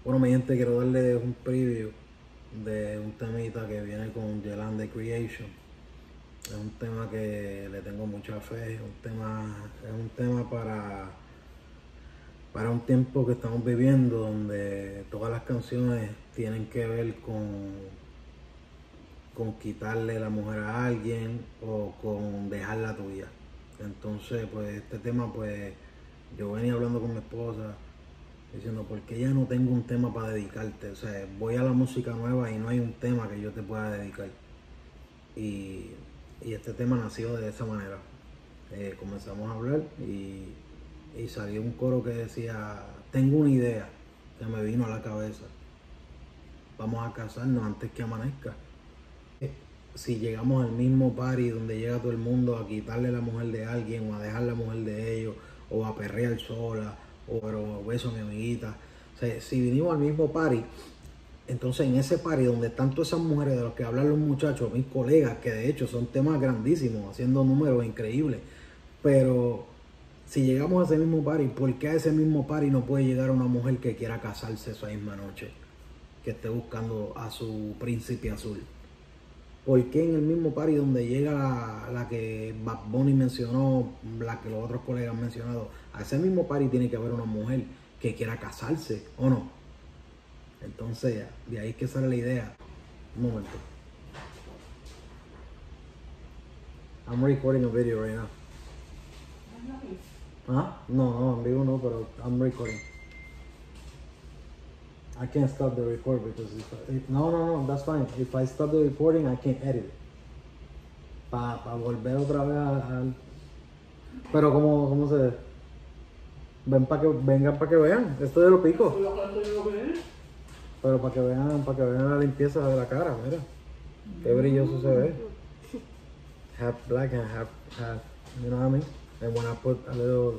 Bueno, mi gente, quiero darle un preview de un temita que viene con Yelan de Creation. Es un tema que le tengo mucha fe, es un tema para un tiempo que estamos viviendo donde todas las canciones tienen que ver con quitarle la mujer a alguien o con dejarla tuya. Entonces, pues este tema, pues yo venía hablando con mi esposa diciendo, ¿por qué ya no tengo un tema para dedicarte? O sea, voy a la música nueva y no hay un tema que yo te pueda dedicar. Y, y este tema nació de esa manera. Comenzamos a hablar y salió un coro que decía, tengo una idea que me vino a la cabeza. Vamos a casarnos antes que amanezca. Si llegamos al mismo party donde llega todo el mundo a quitarle la mujer de alguien o a dejar la mujer de ellos o a perrear sola o pero beso a mi amiguita, o sea, si vinimos al mismo party, entonces en ese party donde están todas esas mujeres de los que hablan los muchachos, mis colegas, que de hecho son temas grandísimos, haciendo números increíbles, pero si llegamos a ese mismo party, ¿por qué a ese mismo party no puede llegar una mujer que quiera casarse esa misma noche, que esté buscando a su príncipe azul? ¿Por qué en el mismo party donde llega la que Bad Bunny mencionó, la que los otros colegas han mencionado, a ese mismo party tiene que haber una mujer que quiera casarse, ¿o no? Entonces, de ahí es que sale la idea. Un momento. I'm recording a video right now. ¿Ah? No, en vivo no, pero I'm recording. I can't stop the record because no, that's fine. If I stop the recording, I can't edit it. Para volver otra vez pero ¿cómo se ve? Vengan para que vean. Esto yo lo pico. Pero para que vean la limpieza de la cara, mira. Qué brilloso se ve. Half black and half, you know what I mean? And when I put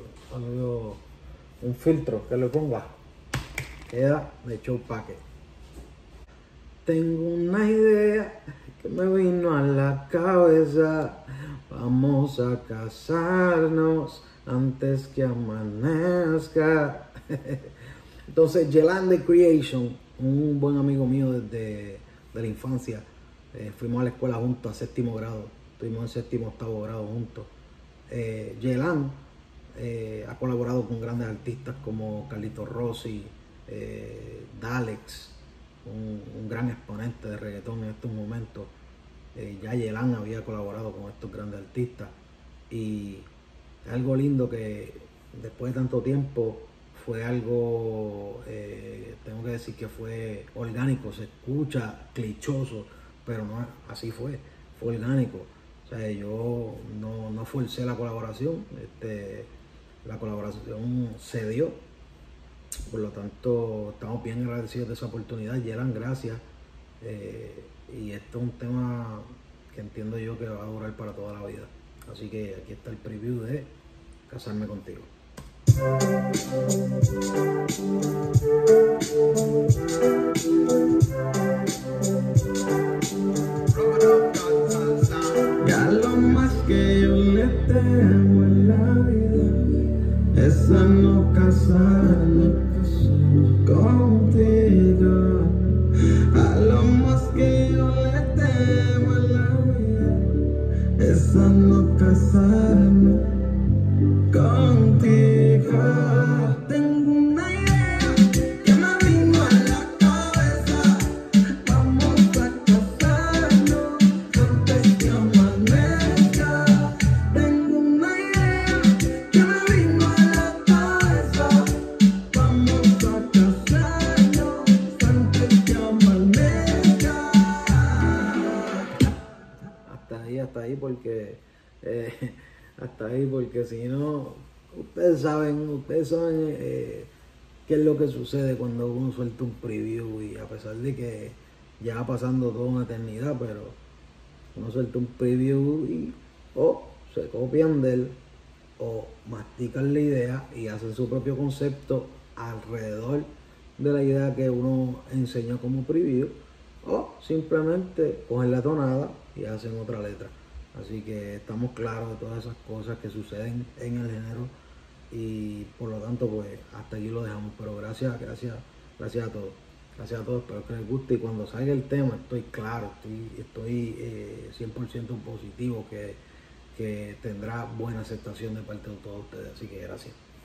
un filtro que le ponga, queda de show packet. Tengo una idea que me vino a la cabeza. Vamos a casarnos antes que amanezca. Entonces, Yelan de Creation, un buen amigo mío desde de la infancia. Fuimos a la escuela juntos, a séptimo grado. Estuvimos en séptimo, octavo grado juntos. Yelan ha colaborado con grandes artistas como Carlitos Rossi, Dalex, un gran exponente de reggaetón en estos momentos. Ya Yelan había colaborado con estos grandes artistas y es algo lindo que después de tanto tiempo fue algo, tengo que decir que fue orgánico, se escucha clichoso, pero no, así fue orgánico. O sea, yo no forcé la colaboración, la colaboración se dio. Por lo tanto, estamos bien agradecidos de esa oportunidad. Yelan, gracias. Y esto es un tema que entiendo yo que va a durar para toda la vida. Así que aquí está el preview de Casarme Contigo. Ya lo más que yo le temo en la vida es a no casarme contigo. A lo más que yo le temo en la vida es a no casarme contigo. Tengo una idea que me vino a la cabeza. Vamos a casarnos antes que amanezca. Tengo una idea que me vino a la cabeza. Vamos a casarnos antes que amanezca. Hasta ahí porque si no, ustedes saben qué es lo que sucede cuando uno suelta un preview, y a pesar de que ya va pasando toda una eternidad, pero uno suelta un preview y o se copian de él o mastican la idea y hacen su propio concepto alrededor de la idea que uno enseñó como preview, o simplemente cogen la tonada y hacen otra letra. Así que estamos claros de todas esas cosas que suceden en el género y por lo tanto pues hasta aquí lo dejamos. Pero gracias Gracias a todos. Gracias a todos, espero que les guste y cuando salga el tema estoy claro, estoy 100% positivo que tendrá buena aceptación de parte de todos ustedes, así que gracias.